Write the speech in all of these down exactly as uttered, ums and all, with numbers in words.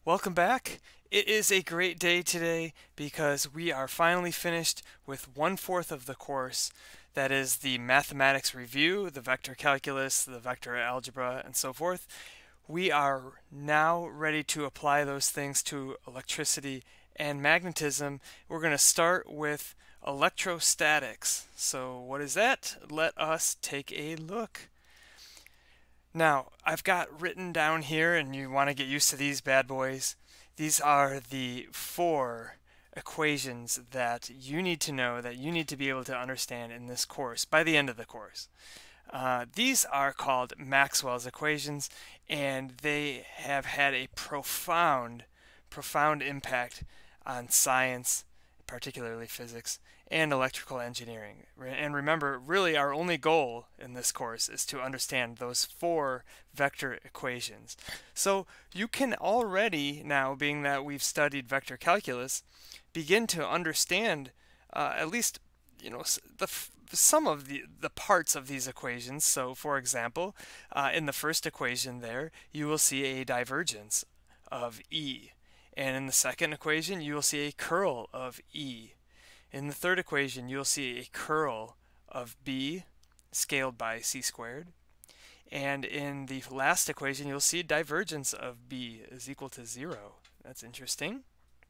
Welcome back. It is a great day today because we are finally finished with one-fourth of the course. That is the mathematics review, the vector calculus, the vector algebra, and so forth. We are now ready to apply those things to electricity and magnetism. We're going to start with electrostatics. So what is that? Let us take a look. Now, I've got written down here, and you want to get used to these bad boys. These are the four equations that you need to know, that you need to be able to understand in this course by the end of the course. Uh, these are called Maxwell's equations, and they have had a profound, profound impact on science, particularly physics, and electrical engineering. And remember, really our only goal in this course is to understand those four vector equations. So you can already now, being that we've studied vector calculus, begin to understand uh, at least you know the some of the the parts of these equations. So for example, uh, in the first equation there you will see a divergence of E, and in the second equation you will see a curl of E. In the third equation, you'll see a curl of B scaled by c squared. And in the last equation, you'll see divergence of B is equal to zero. That's interesting.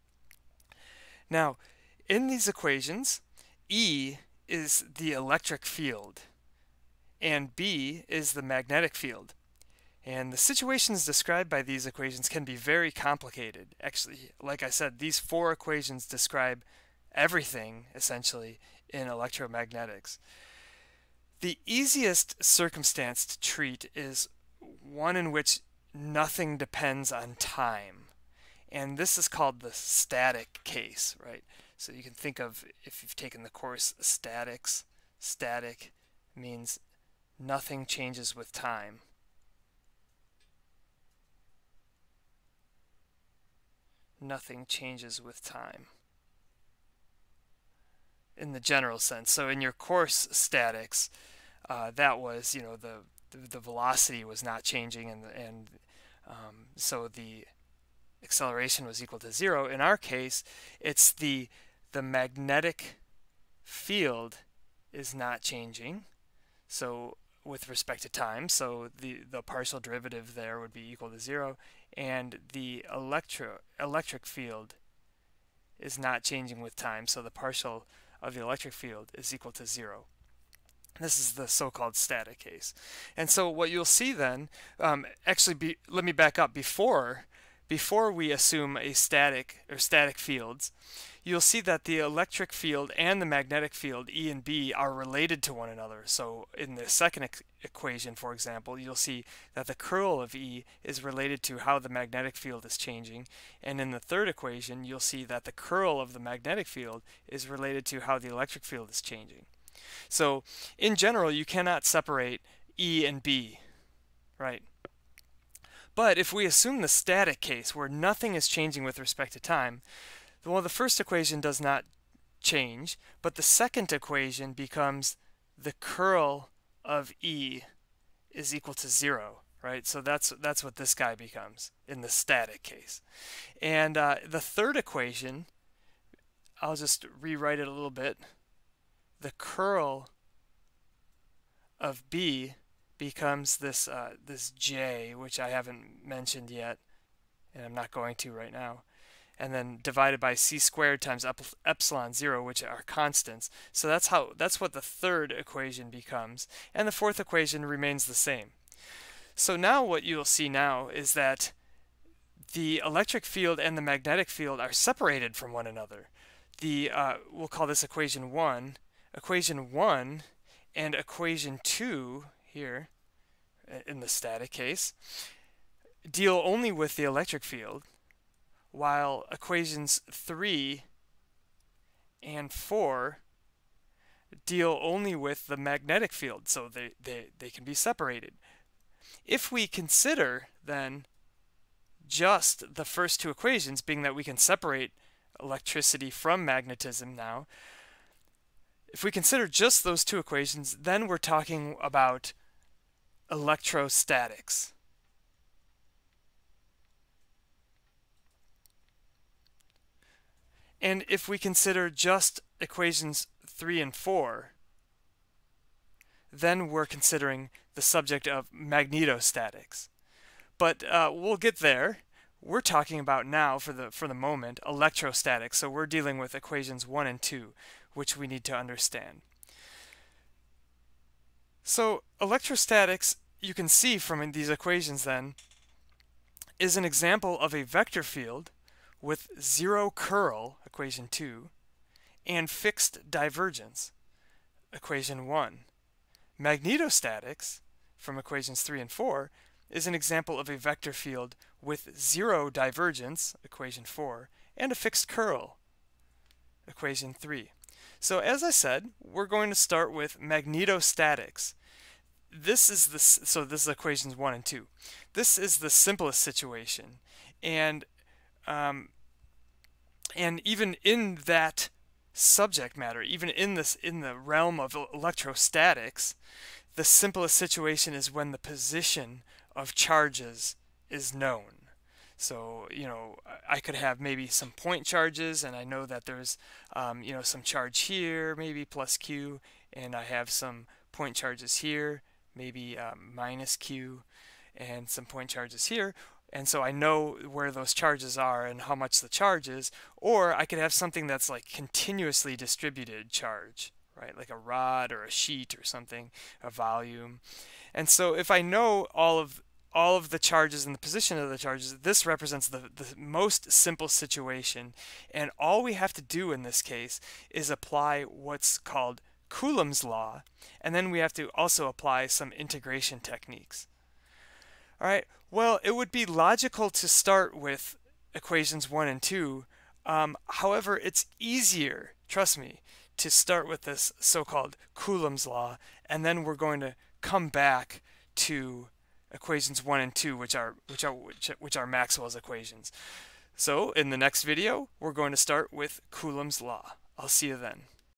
Now, in these equations, E is the electric field, and B is the magnetic field. And the situations described by these equations can be very complicated. Actually, like I said, these four equations describe everything essentially in electromagnetics. The easiest circumstance to treat is one in which nothing depends on time, and this is called the static case, right? So you can think of, if you've taken the course statics, static means nothing changes with time. Nothing changes with time in the general sense. So in your course statics, uh, that was, you know, the, the the velocity was not changing, and and um, so the acceleration was equal to zero. In our case, it's the the magnetic field is not changing, so with respect to time, so the the partial derivative there would be equal to zero, and the electro electric field is not changing with time, so the partial of the electric field is equal to zero. This is the so-called static case. And so what you'll see then, um, actually be, let me back up, before before we assume a static or static fields, you'll see that the electric field and the magnetic field, E and B, are related to one another. So in the second e equation, for example, you'll see that the curl of E is related to how the magnetic field is changing. And in the third equation, you'll see that the curl of the magnetic field is related to how the electric field is changing. So in general, you cannot separate E and B, right? But if we assume the static case, where nothing is changing with respect to time, well, the first equation does not change, but the second equation becomes the curl of E is equal to zero, right? So that's that's what this guy becomes in the static case. And uh, the third equation, I'll just rewrite it a little bit. The curl of B becomes this uh, this J, which I haven't mentioned yet, and I'm not going to right now, and then divided by c squared times epsilon zero, which are constants. So that's how that's what the third equation becomes, and the fourth equation remains the same. So now what you'll see now is that the electric field and the magnetic field are separated from one another. The uh, we'll call this equation one, equation one, and equation two here in the static case deal only with the electric field, while equations three and four deal only with the magnetic field, so they, they, they can be separated. If we consider then just the first two equations, being that we can separate electricity from magnetism now, if we consider just those two equations, then we're talking about electrostatics. And if we consider just equations three and four, then we're considering the subject of magnetostatics. But uh, we'll get there. We're talking about now, for the for the moment, electrostatics. So we're dealing with equations one and two, which we need to understand. So electrostatics, you can see from these equations then, is an example of a vector field with zero curl, equation two, and fixed divergence, equation one. Magnetostatics, from equations three and four, is an example of a vector field with zero divergence, equation four, and a fixed curl, equation three. So as I said, we're going to start with magnetostatics. This is the so this is equations one and two. This is the simplest situation, and um, and even in that subject matter, even in this in the realm of electrostatics, the simplest situation is when the position of charges is known. So, you know, I could have maybe some point charges, and I know that there's, um, you know, some charge here, maybe plus Q, and I have some point charges here, maybe um, minus Q, and some point charges here. And so I know where those charges are and how much the charge is. Or I could have something that's like continuously distributed charge, right? Like a rod or a sheet or something, a volume. And so if I know all of all of the charges and the position of the charges, this represents the, the most simple situation. And all we have to do in this case is apply what's called Coulomb's law, and then we have to also apply some integration techniques. All right, well, it would be logical to start with equations one and two. Um, however, it's easier, trust me, to start with this so-called Coulomb's law, and then we're going to come back to equations one and two, which are which are which, which are Maxwell's equations. So in the next video, we're going to start with Coulomb's law. I'll see you then.